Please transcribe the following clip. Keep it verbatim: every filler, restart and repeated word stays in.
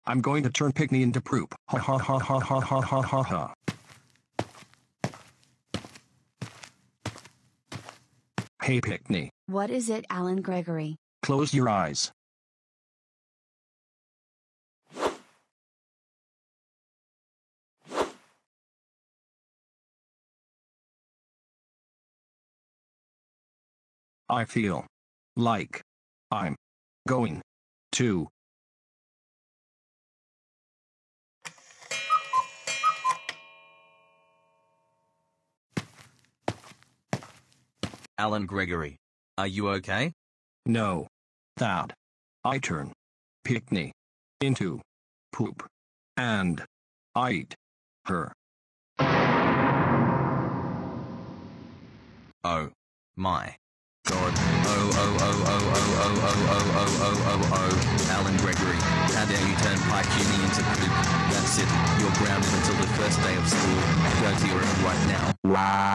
I'm going to turn Pikuni into poop. Ha ha ha ha ha ha ha ha ha. Hey Pikuni. What is it, Alan Gregory? Close your eyes. I feel like I'm going to Alan Gregory. Are you okay? know that I turn Pikuni into poop and I eat her. Oh my God. Oh oh oh oh oh oh oh oh oh oh oh oh. Alan Gregory, how dare you turn pikuni into poop? That's it. You're grounded until the first day of school. Go to your room right now.